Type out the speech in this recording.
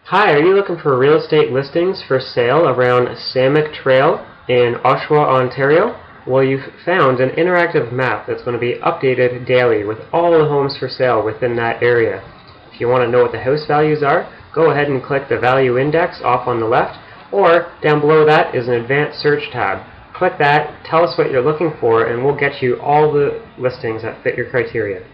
Hi, are you looking for real estate listings for sale around Samac Trail in Oshawa, Ontario? Well, you've found an interactive map that's going to be updated daily with all the homes for sale within that area. If you want to know what the house values are, go ahead and click the value index off on the left, or down below that is an advanced search tab. Click that, tell us what you're looking for, and we'll get you all the listings that fit your criteria.